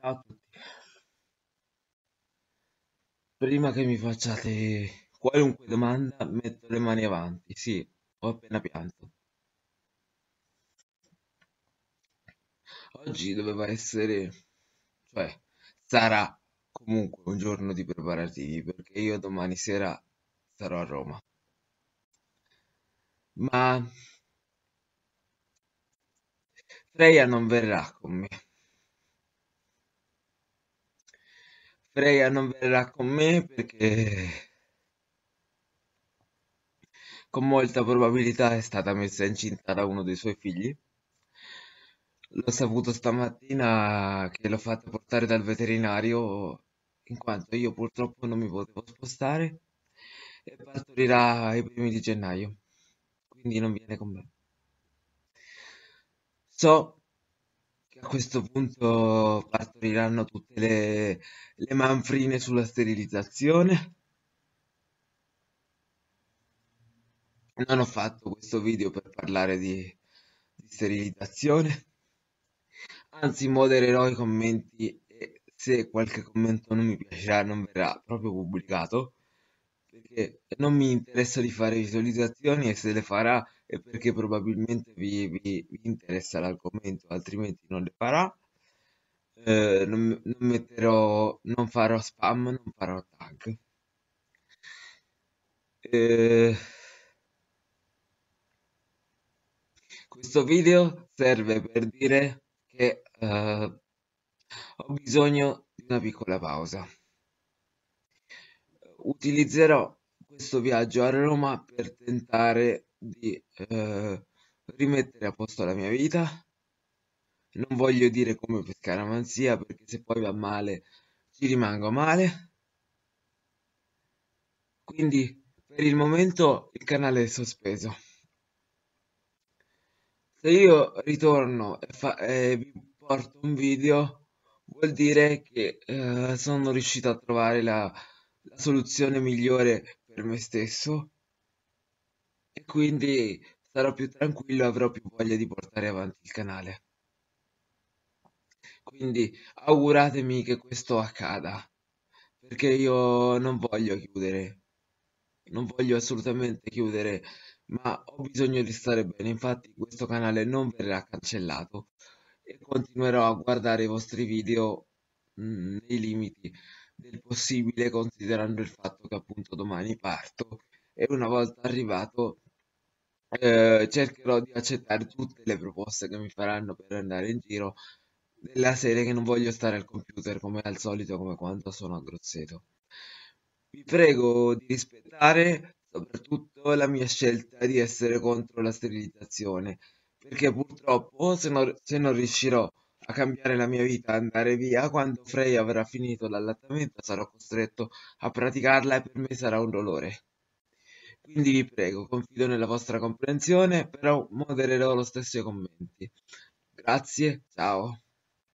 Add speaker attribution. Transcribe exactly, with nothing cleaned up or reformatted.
Speaker 1: Ciao a tutti. Prima che mi facciate qualunque domanda, metto le mani avanti. Sì, ho appena pianto. Oggi doveva essere, cioè, sarà comunque un giorno di preparativi, perché io domani sera sarò a Roma. Ma Freya non verrà con me. Freya non verrà con me perché con molta probabilità è stata messa incinta da uno dei suoi figli. L'ho saputo stamattina che l'ho fatta portare dal veterinario in quanto io purtroppo non mi potevo spostare e partorirà ai primi di gennaio, quindi non viene con me. So che a questo punto partoriranno tutte le, le manfrine sulla sterilizzazione. Non ho fatto questo video per parlare di, di sterilizzazione, anzi modererò i commenti e se qualche commento non mi piacerà non verrà proprio pubblicato, perché non mi interessa di fare visualizzazioni e se le farà è perché probabilmente vi, vi- vi interessa l'argomento, altrimenti non le farà. Eh, non, non metterò, non farò spam, non farò tag. Eh, Questo video serve per dire che eh, ho bisogno di una piccola pausa. Utilizzerò questo viaggio a Roma per tentare di eh, rimettere a posto la mia vita. Non voglio dire come per scaramanzia, perché se poi va male ci rimango male. Quindi per il momento il canale è sospeso. Se io ritorno e, fa- e vi porto un video, vuol dire che eh, sono riuscito a trovare la, la soluzione migliore per me stesso e quindi sarò più tranquillo e avrò più voglia di portare avanti il canale. Quindi auguratemi che questo accada, perché io non voglio chiudere, non voglio assolutamente chiudere, ma ho bisogno di stare bene. Infatti questo canale non verrà cancellato e continuerò a guardare i vostri video mh, nei limiti del possibile, considerando il fatto che appunto domani parto e una volta arrivato eh, cercherò di accettare tutte le proposte che mi faranno per andare in giro della serie che non voglio stare al computer come al solito, come quando sono a Grosseto. Vi prego di rispettare soprattutto la mia scelta di essere contro la sterilizzazione, perché purtroppo se non, se non riuscirò a cambiare la mia vita, a andare via, quando Frey avrà finito l'allattamento sarò costretto a praticarla e per me sarà un dolore. Quindi vi prego, confido nella vostra comprensione, però modererò lo stesso i commenti. Grazie, ciao.